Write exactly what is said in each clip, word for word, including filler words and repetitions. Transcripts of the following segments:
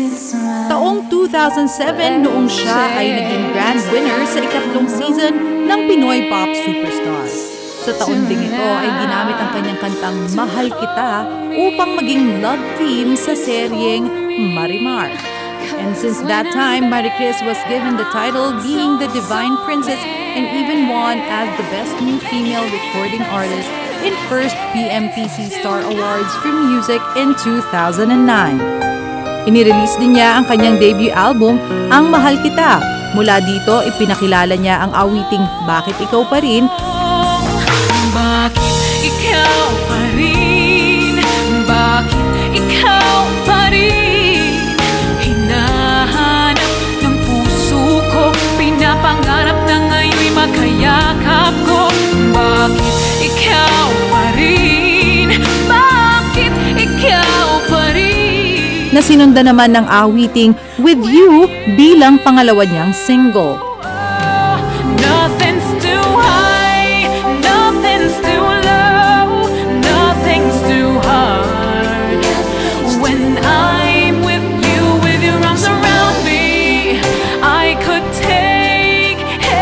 Taong two thousand seven noong siya ay naging grand winner sa ikatlong season ng Pinoy Pop Superstar. Sa taon ding ito ay ginamit ang kanyang kantang Mahal Kita upang maging love theme sa seryeng Marimar. And since that time, MARICRIS was given the title being the Divine Princess and even won as the Best New Female Recording Artist in First P M P C Star Awards for Music in two thousand nine. Inirelease din niya ang kanyang debut album, Ang Mahal Kita. Mula dito, ipinakilala niya ang awiting Bakit Ikaw Pa Rin. Bakit ikaw pa rin? Bakit ikaw pa rin? Hinahanap ng puso ko, pinapangarap na ngayon'y makayakap ko. Bakit ikaw pa rin? Bakit ikaw pa rin? Na sinundan naman ng awiting With You bilang pangalawa niyang single. Nothing's too high, nothing's too low, nothing's too hard. When I'm with you, with your arms around me, I could take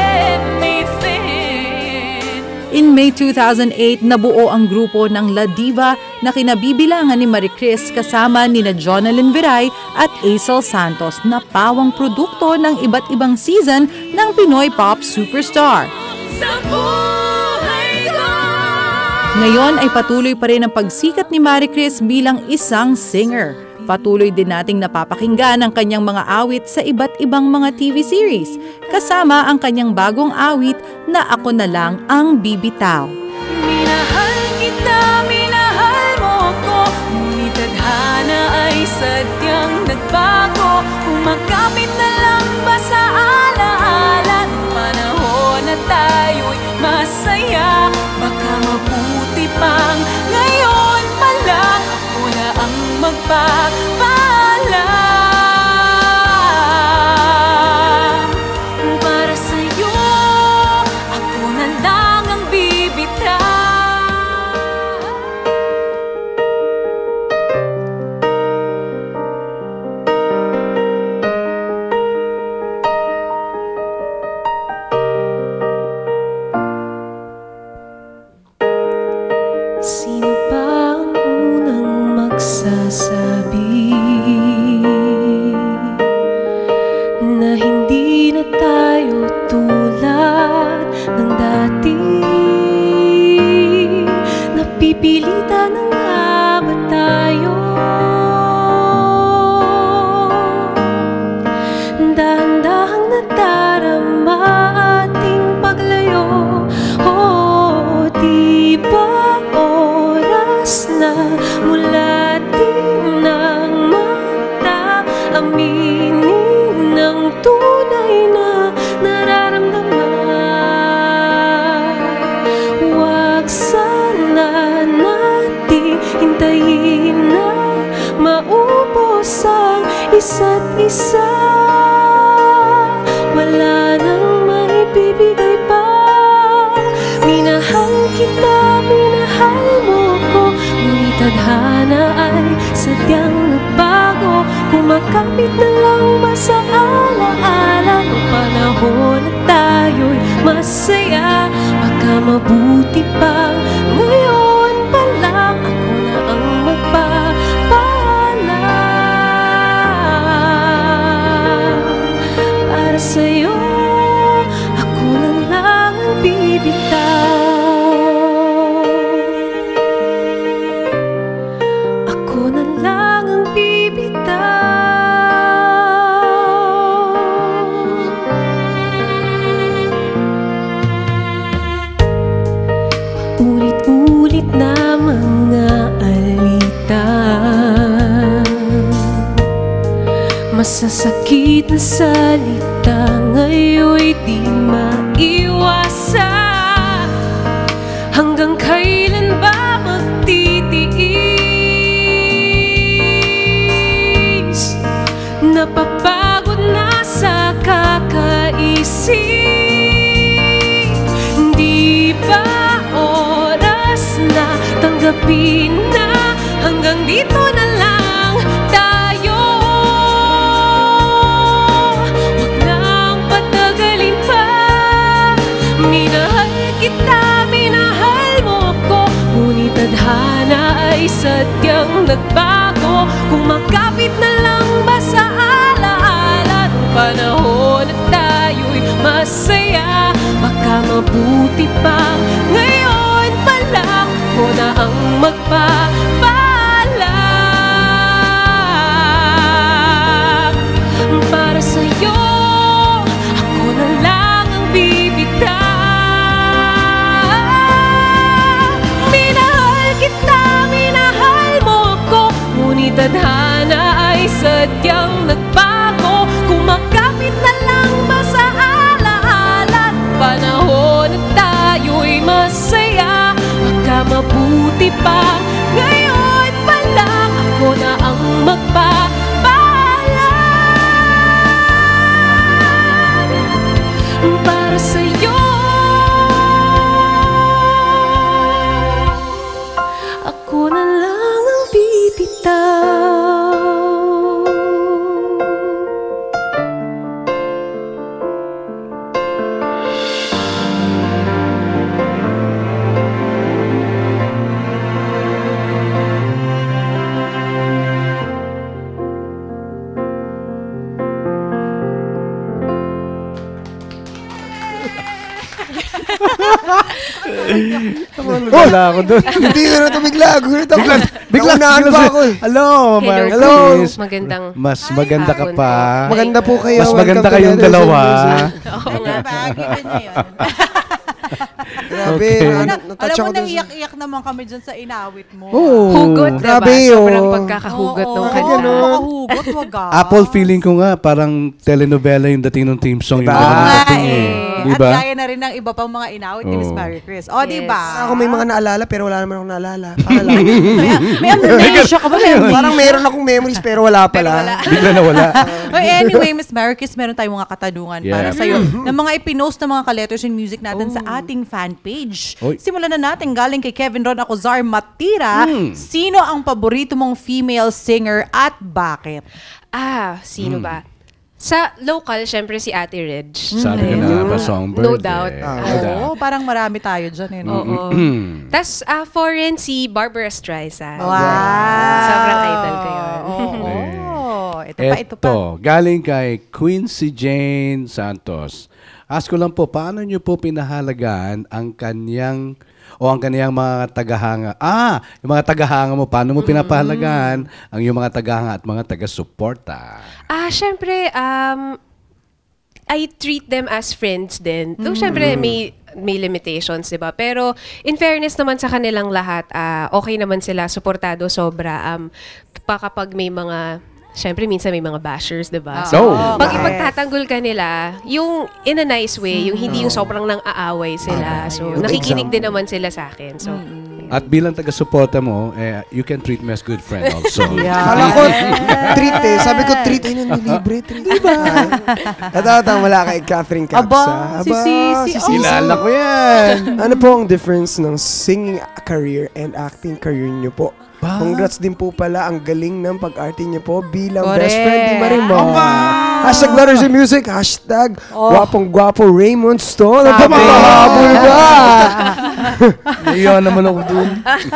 anything. In May two thousand eight, nabuo ang grupo ng La Diva na kinabibilangan ni MARICRIS kasama nina Jonalyn Viray at Aisel Santos na pawang produkto ng iba't ibang season ng Pinoy Pop Superstar. Sa buhay ko. Ngayon ay patuloy pa rin ang pagsikat ni MARICRIS bilang isang singer. Patuloy din nating napapakinggan ang kanyang mga awit sa iba't ibang mga T V series, kasama ang kanyang bagong awit na Ako Na Lang Ang Bibitaw. Minahal kita, minahal mo ko, ngunit tadhana ay sadyang nagbago. Kumakapit na lang ba sa alaala ng panahon na tayo'y masaya? Baka mabuti pang ngayon pa lang ako na ang magpapaalam. Para sa'yo, ako na lang ang bibitaw. Sino ba ang unang magsasabi na hindi na tayo tulad ng dati? Napipilitan na nga ba tayo? Dahan-dahang nadarama ating paglayo. Oh, di ba oras na mula din ng mata aminin ng tunay na nararamdaman? Huwag sana nating hintayin na maubos ang isa't isa. Wala nang maibibigay pa. Minahal kita, minahal mo ko, ngunit tadhana ay sadyang nagbago. Kumakapit na lang ba sa alaala ng panahon na tayo'y masaya? Baka mabuti pa ngayon pa lang ako na ang magpapaalam. Para sa'yo, ako na lang ang bibitaw. Ako na lang ang bibitaw. Ulit-ulit na mga alitan, masasakit na salita ngayon'y di maiwasan. Hanggang kailan ba magtitiis? Napapagod na sa kakaisip. Di ba oras na tanggapin na hanggang dito na lang tayo? ay sadyang nagbago. Kung makapit na lang ba sa alaala ng panahon at tayo'y masaya, baka mabuti pang ngayon pa lang ko na ang magpapaalam. Para sa'yo, ako na lang ang bibitaw. Minahal kita, minahal mo ako, ngunit tadhana ay sadyang nagbago. Kung makapit na lang ba sa alaala ng panahon at tayo'y masaya, baka mabuti pa ngayon pa lang ako na ang magpapaalam. Para sa'yo, ako na lang ang bibitaw. Wala ako doon. Hindi ko na tumigla. Gulit ako. Bigla, Naunahan pa ako eh. Hello, Maricris. Hello. Magandang Mas maganda ka hapon pa. po. Maganda po kayo. Mas maganda Welcome to kayong Letters and dalawa. Music. Oo nga. Given niya yun. Grabe. Okay. ano, Alam natouch mo, ako dun sa- naiyak-iyak naman kami dyan sa inawit mo. Oh. Hugot, Grabe diba? yun. Sobrang pagkakahugot Oo, nung oo, kanta. makahugot, wag ah. Apple feeling ko nga parang telenovela yung dating ng theme song. Yung Diba? ganun Oo nga dating eh. eh. At Diba? gaya na rin ng iba pang mga inawit ni Miss Oo. MARICRIS. O, Yes. diba? Ako may mga naalala pero wala naman akong naalala. Para lang. May amnesia ka ba? May amnesia. Parang meron akong memories pero wala pala. Bigla na wala. Well, anyway, Miss MARICRIS, meron tayong mga katanungan Yeah. para sa'yo ng mga ipinost na mga ka-letters and music natin sa ating fan page. Oy. Simulan na natin galing kay Kevin Ron Acozar Matira. Hmm. Sino ang paborito mong female singer at bakit? Ah, sino ba? Sa local, syempre si Ate Reg. Sabi ko na ba, songbird. No doubt. Eh. Ah. No doubt. Oo, parang marami tayo dyan. Eh, no? Oo. Tapos ah, foreign si Barbara Streisand. Wow! Sobrang idol ko yun. Oo. Ito pa, ito pa. Ito, galing kay Quincy Jane Santos. Ask ko lang po, paano nyo po pinahalagaan ang kanyang o ang kaniyang mga tagahanga? Ah, yung mga tagahanga mo, paano mo pinapahalagaan ang yung mga tagahanga at mga taga-suporta? Ah, syempre, um, I treat them as friends din. Though, syempre, may may limitations, di ba? Pero, in fairness naman sa kanilang lahat, ah, okay naman sila, suportado sobra. Um, pa kapag may mga, syempre, minsan may mga bashers, di ba? So, Pag bakit? ipagtatanggol ka nila, yung in a nice way, yung hindi yung sobrang nang aaway sila. So, nakikinig din naman sila sa akin. So, At bilang taga-suporta mo, eh, you can treat me as good friend also. Kala ko, treat eh. Sabi ko, treat. Ay, nanilibre, treat. Diba? Tatatang wala kay Catherine Capsa. Aba, si Sisi. Oh. Kilala ko yan. Ano po ang difference ng singing career and acting career niyo po? Ba? Congrats din po pala. Ang galing ng pag-arte niyo po bilang Correct. best friend ni Marimo. Aba! Hashtag Letters and Music. Hashtag Oh. gwapong-gwapo Raymond Stone. At Sabi. makahabol ka. Iyon naman ako dun.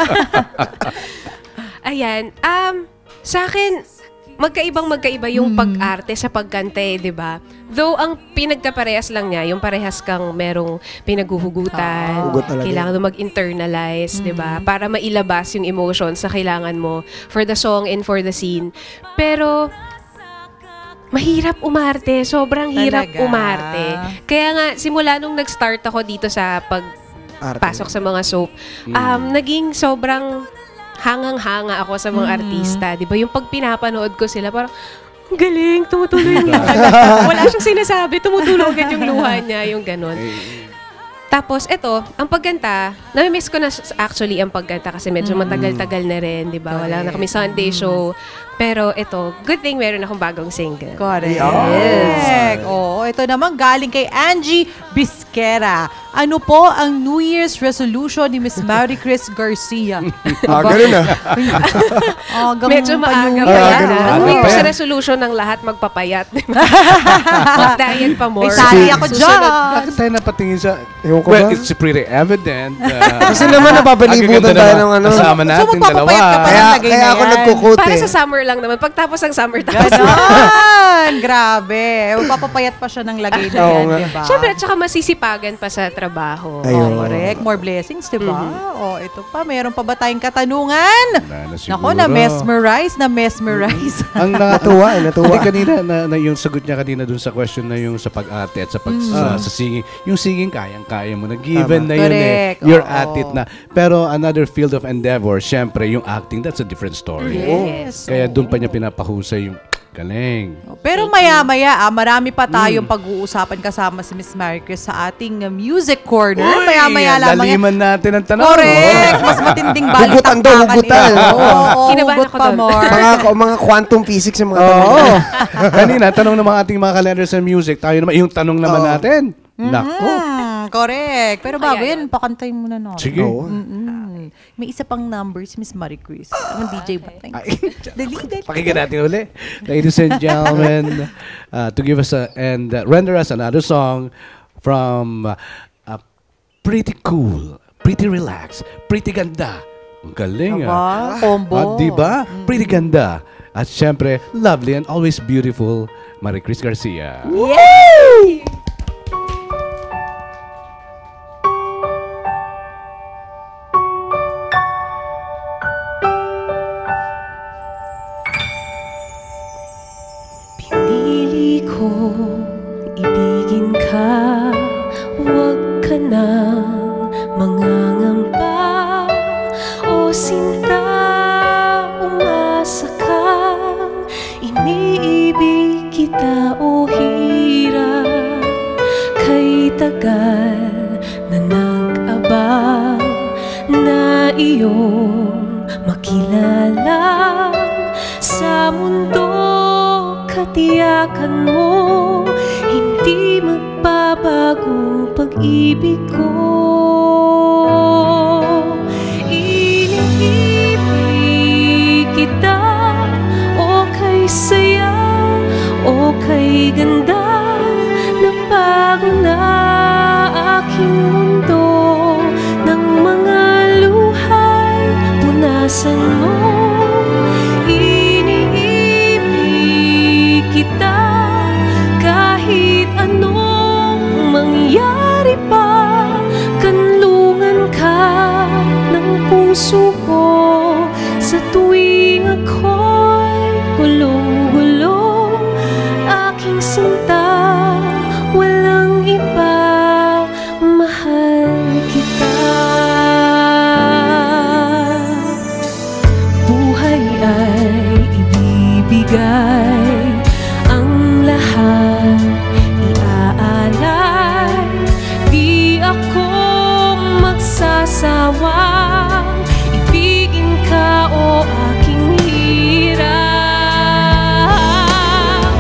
ayan. Um, sa akin, magkaibang magkaiba yung pag-arte sa pagkante, di ba? Though, ang pinagkaparehas lang niya, yung parehas kang merong pinaghuhugutan, Hugot talaga. kailangan mo mag-internalize, di ba? Para mailabas yung emotions na kailangan mo for the song and for the scene. Pero, mahirap umarte. Sobrang hirap Talaga? umarte. Kaya nga, simula nung nag-start ako dito sa pag Arte. pasok sa mga soap, um, naging sobrang hangang-hanga ako sa mga artista. Di ba? Yung pag pinapanood ko sila, parang, ang galing, tumutuloy yung luha niya. Wala siyang sinasabi, tumutuloy agad yung luha niya, yung ganon. Tapos, eto, ang pagkanta, nami-miss ko na s- actually ang pagkanta kasi medyo matagal-tagal na rin, di ba? Wala na kami Sunday show. Pero ito, good thing meron akong bagong single. Correct. Yes. Oo, ito naman galing kay Angie Bisquera. Ano po ang New Year's resolution ni Miss MARICRIS Garcia? Ah, ganun na. Oh, Medyo maaga pa Ah, yan. ganun, ah. maaga New Year's pa yan. resolution ng lahat magpapayat. Mag-diet pa more. May sali ako dyan. Bakit tayo napatingin sa... Ewan ko Well, ba? it's pretty evident. uh, Kasi naman napapalibutan tayo ng ano. Kasama natin So, magpapapayat ka dalawa. pa Kaya, Lagay kaya na ako yan. nagkukote. Para sa summer lang naman. Pagtapos ng summer, tapos na. Ganon! Grabe. Magpapapayat pa siya ng lagay na Oo yan, nga. diba? Siyempre, at saka masisipagan pa sa trabaho. Ayun. Oh, correct. More blessings, diba? Oh, ito pa. Meron pa ba tayong katanungan? Wala na siguro. Nako, na-mesmerize, na-mesmerize. Ang nakatuwa, Natuwa eh, natuwa. Hindi kanina, na, na yung sagot niya kanina dun sa question na yung sa pag-arte at sa, pag, sa, sa singing. Yung singing, kayang-kaya mo na. Given Tama. na yun eh. Correct. You're Oo. at it na. Pero another field of endeavor, syempre, yung acting, that's a different story. Yes. Kaya doon pa niya pinapahusay yung galing. Pero maya-maya, ah, marami pa tayong pag-uusapan kasama si Miss MARICRIS sa ating uh, music corner. Maya-maya Uy, lamang. laliman natin ang tanong. Correct! Mas matinding balik Hugutan daw, hugutan. Oo, oo, Kinabahan hugot ako pa doon. more. mga, mga quantum physics yung mga Oo. tanong. Kanina, tanong ng mga ating mga kalendars sa music. Tayo naman, yung tanong naman Oo. natin. Nako. Mm, correct. Pero bago Ayan. yan, pakantay muna natin. Sige. Oo. Mm-mm. May isa pang number si Miss MARICRIS. Ang D J Batang. Ay, Dali, dali. pakinggan natin uli. Ladies and gentlemen, uh, to give us a, and uh, render us another song from uh, uh, Pretty Cool, Pretty Relaxed, Pretty Ganda. Ang galing Aba, ah. combo. Ah, diba? Pretty Ganda. At syempre, lovely and always beautiful, MARICRIS Garcia. Yay! Pinili ko ibigin ka, huwag ka nang mangangamba. O sinta, umasa ka, iniibig kita o hirap. Kay tagal na nag-abang na iyong makilala. Sa mundo katiyakan mo, hindi magpapagong pag-ibig ko. Iniibig kita, o kay saya, o kay ganda. Nabago na aking mundo ng mga luhay, punasan mo. Kita kahit anong mangyari pa, kanlungan ka ng puso ko sa tuwing ako'y gulong-gulong. Aking sinta, walang iba, mahal kita. Buhay ay ibibigay, iaalay, di ako magsasawang ibigin ka o aking hirap.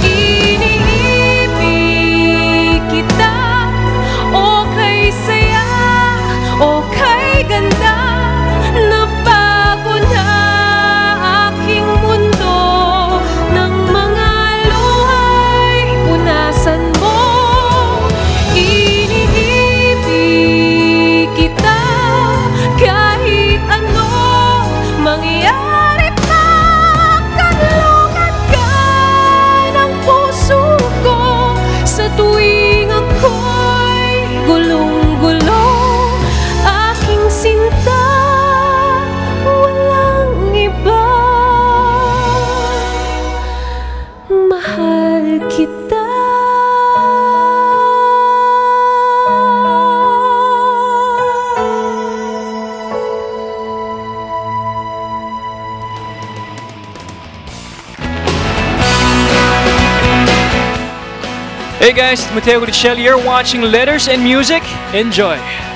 Iniibig kita, o kay saya, o kay ganda. Nabago na aking mundo ng mga punasan mo. Iniibig kita kahit ano mangyari pa, kanlungan ka ng puso ko sa tuwing ako'y gulong-gulong. Aking sinta, walang iba, mahal kita. Hey guys, Mateo Gutierrez here, watching Letters and Music. Enjoy!